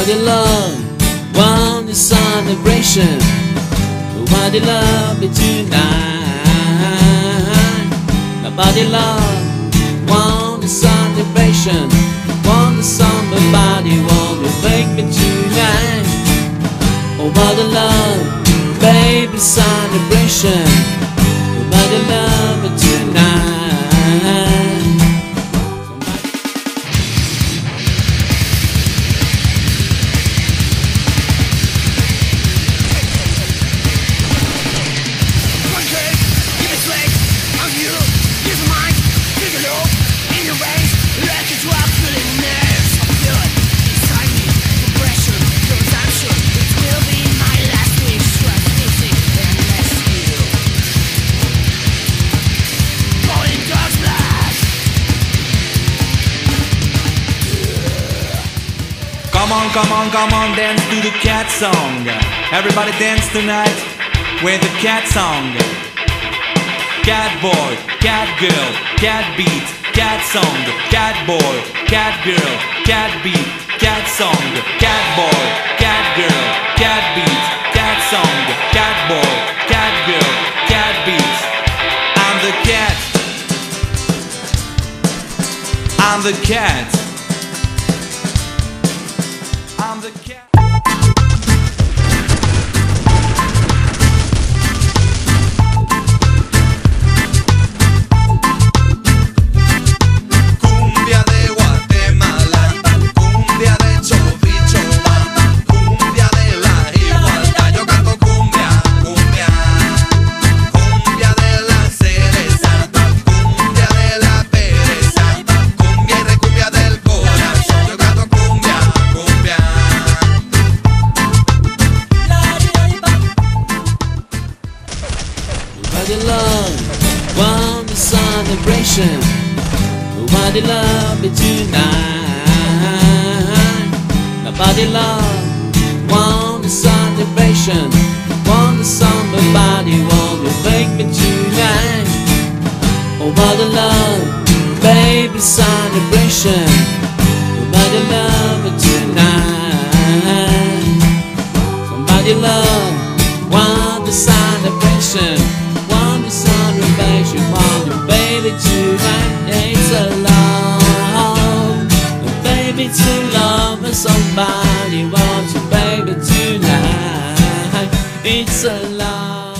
Nobody love, want the celebration. Nobody love me tonight. Nobody love, want the celebration. Want the somebody, want to make me tonight. Nobody love, baby celebration. Nobody love me tonight. Come on, dance to the cat song. Everybody dance tonight with the cat song. Cat boy, cat girl, cat beat, cat song. Cat boy, cat girl, cat beat, cat song. Cat boy, cat girl, cat beat, cat song. Cat boy, cat girl, cat beat. I'm the cat. I'm the cat. I'm the cat. Cumbia de Guatemala, cumbia de Chobichobamba, cumbia de la igualdad. Yo canto cumbia, cumbia, cumbia de la cereza, cumbia de la pereza, cumbia y recumbia del corazón. Yo canto cumbia, cumbia. Nobody love, want the celebration. Nobody love me tonight. Nobody love, want the celebration. Want the somebody, want to make me tonight. Nobody love, baby celebration. Nobody love me tonight. Somebody love, want the celebration. Want the celebration, want your baby tonight. It's a love, a baby to love, and somebody wants your baby tonight. It's a love.